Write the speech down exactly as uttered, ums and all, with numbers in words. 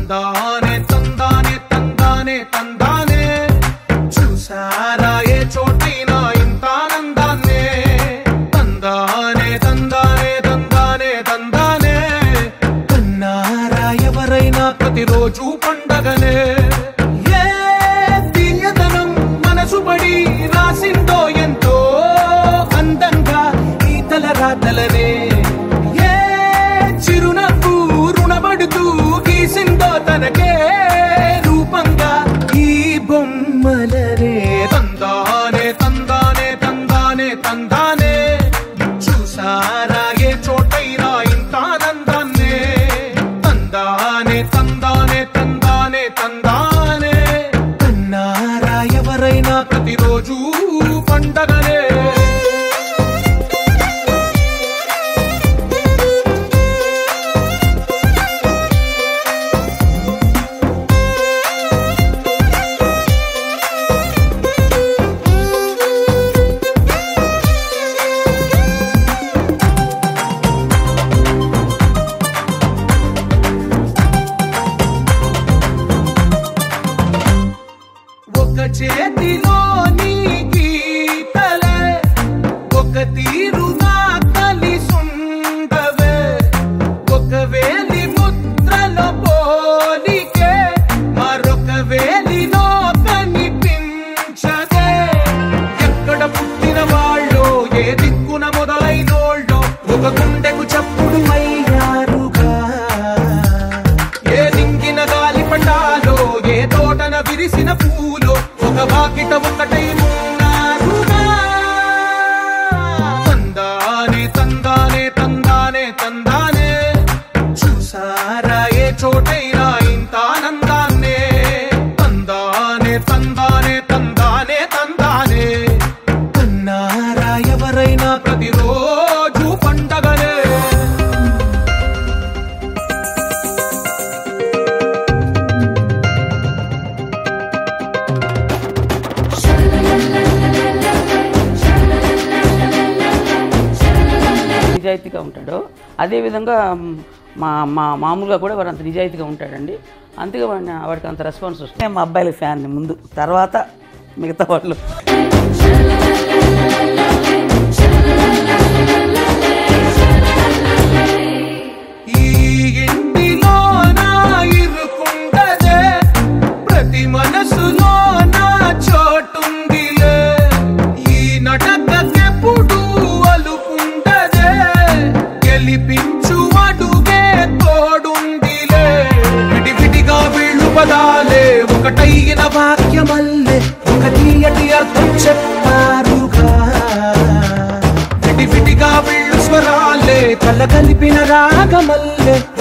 తందానే తందానే తందానే తందానే చూసారా ఏ చోటైనా ఇంత ఆనందాన్నే తందానే తందానే తందానే తందానే కన్నారా ఎవరైనా ప్రతిరోజు పండగనే ఏ తీయదనం మనసు పడి రాసిందో ఎంతో అందంగా ఈ తలరాతలనే ఏ చిరునవ్వు రుణపడుతూ గీసిందో తనకే రూపంగా ఈ బొమ్మలనే తందానే తందానే తందానే తందానే చూసారా ఏ చోటైనా ఇంత ఆనందాన్నే తందానే తందానే తందానే తందానే కన్నారా ఎవరైనా ప్రతిరోజు పండగనే ఒక చేతిలో నీ గీతలే ఒక తీరుగా కలిసుండవే ఒక వేలి ముద్రల పోలికే మరొక వేలిలో కనిపించదే ఎక్కడ పుట్టిన వాళ్ళో ఏ దిక్కున మొదలైనోళ్ళో ఒక గుండెకు చప్పుడు అయ్యారుగా ఏ దింగిన గాలి పటాలో ఏ తోటన విరిసిన పూలో ఒక వాకిట ఒకటై ఉన్నారుగా తందానే తందానే తందానే తందానే చూసారా ఏ చోటైనా ఇంత ఆనందాన్నే తందానే తందానే తందానే తందానే కన్నారా ఎవరైనా ప్రతిరోజు పండగనే నిజాయితీగా ఉంటాడో అదేవిధంగా మా మా మామూలుగా కూడా వాడు అంత నిజాయితీగా ఉంటాడండి. అందుకే వాడిని వాడికి అంత రెస్పాన్స్ వస్తుంది. మా అబ్బాయిల ఫ్యాన్ ముందు, తర్వాత మిగతా వాళ్ళు. ఈ ఇంటిలో నా ఇరుకుండదే ప్రతి మనసులో నా చోటుందిలే ఈ నటకెప్పుడు అలుకుండదే గెలిపించు అడుగే తోడుందిలే విడివిడిగా వీళ్ళు పదాలే ఒకటైన వాక్యమల్లే ఒక తీయటి అర్థం చెప్పారుగా విడివిడిగా వీళ్ళు స్వరాలే కల కలిపిన రాగమల్లే